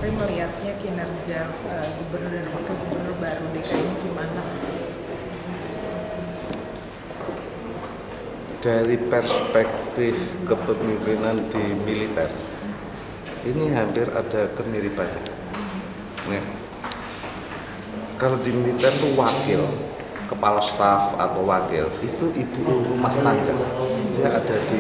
Pri melihatnya kinerja gubernur dan wakil gubernur baru DKI ini gimana? Dari perspektif kepemimpinan di militer, ini hampir ada kemiripannya. Ya. Kalau di militer itu wakil, kepala staf atau wakil, itu ibu rumah tangga. Dia ada di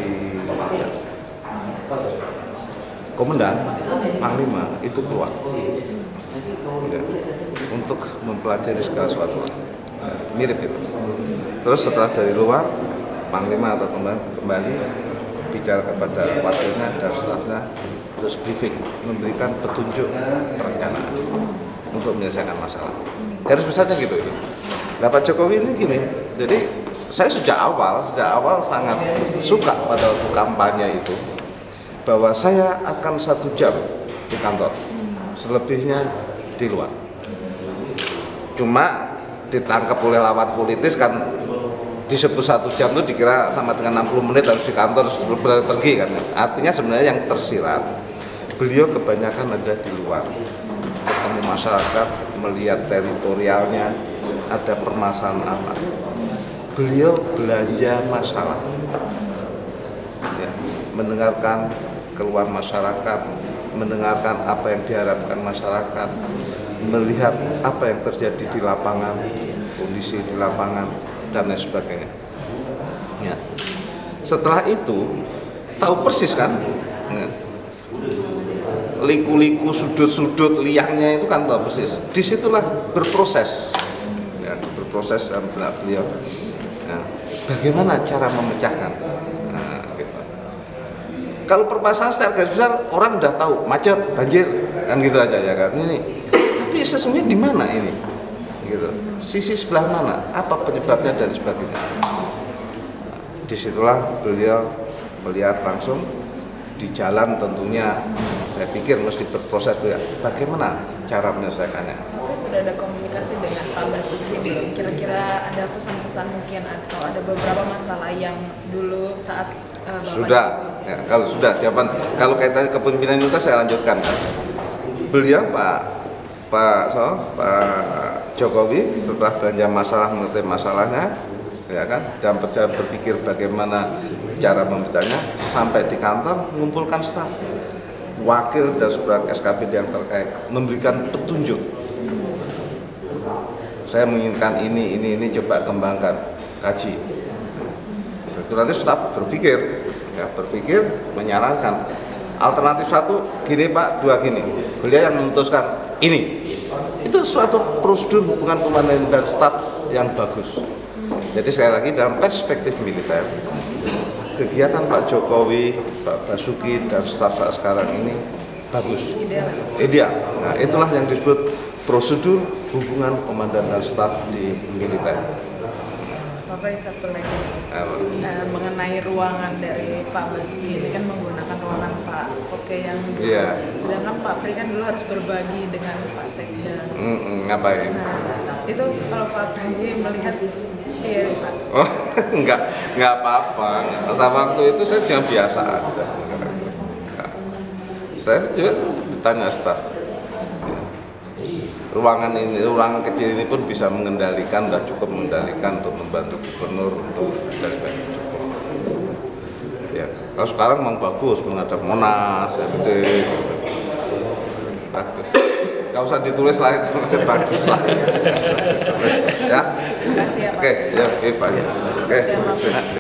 komandan, panglima, itu keluar. Ya. Untuk mempelajari segala sesuatu. Mirip itu. Terus setelah dari luar, panglima atau kembali bicara kepada wakilnya dan stafnya, terus briefing, memberikan petunjuk perencanaan untuk menyelesaikan masalah. Garis besarnya gitu. Nah, Pak Jokowi ini gini, jadi saya sejak awal sangat suka pada waktu kampanye itu bahwa saya akan 1 jam di kantor, selebihnya di luar. Cuma ditangkap oleh lawan politis kan, disebut 1 jam itu dikira sama dengan 60 menit harus di kantor terus pergi kan. Artinya sebenarnya yang tersirat, beliau kebanyakan ada di luar, ketemu masyarakat, melihat teritorialnya, ada permasalahan apa. Beliau belanja masalah, ya, mendengarkan keluhan masyarakat, mendengarkan apa yang diharapkan masyarakat, melihat apa yang terjadi di lapangan, kondisi di lapangan, dan lain sebagainya. Ya. Setelah itu tahu persis kan, ya, liku-liku, sudut-sudut, liangnya itu kan tahu persis. Disitulah berproses, ya, berproses dan beliau. Ya, bagaimana cara memecahkan? Nah, gitu. Kalau permasalahan secara garis besar orang udah tahu, macet, banjir, kan gitu aja ya kan. Ini, tapi sesungguhnya di mana ini? Gitu. Sisi sebelah mana, apa penyebabnya dan sebagainya. Disitulah beliau melihat langsung di jalan, tentunya saya pikir mesti berproses bagaimana cara menyelesaikannya. Tapi sudah ada komunikasi dengan Pak Basuki belum? Kira-kira ada pesan-pesan mungkin atau ada beberapa masalah yang dulu saat Bapak sudah ya, kalau sudah jawaban kalau kaitannya kepemimpinan itu saya lanjutkan. Beliau Pak Jokowi setelah belanja masalah mengerti masalahnya, ya kan, dan berpikir bagaimana cara membacanya, sampai di kantor mengumpulkan staf, wakil dan sebagai SKPD yang terkait, memberikan petunjuk. Saya menginginkan ini coba kembangkan, kaji. Itu nanti staf berpikir, menyarankan alternatif 1 gini Pak, 2 gini. Beliau yang memutuskan ini. Itu suatu prosedur hubungan komandan dan staf yang bagus. Jadi sekali lagi dalam perspektif militer, kegiatan Pak Jokowi, Pak Basuki dan staf saat sekarang ini bagus, ideal. Nah, itulah yang disebut prosedur hubungan komandan dan staf di militer. Bapak, satu lagi mengenai ruangan dari Pak Basuki ini kan menggunakan ruangan Pak Oke yang sedangkan Pak Pri kan dulu harus berbagi dengan Pak Sekda. Ngapain? Nah, itu kalau Pak Pri melihat iya Pak. Oh, enggak apa-apa. Masa waktu itu saya cuma biasa aja. Saya juga ditanya staf. Ruangan kecil ini pun bisa mengendalikan, sudah cukup mengendalikan untuk membantu gubernur untuk dan sebagainya. Ya, kalau sekarang memang bagus menghadap Monas, ya gede, bagus. Gak usah ditulis lah itu, bagus lah. Ya, oke, ya, bagus. Oke.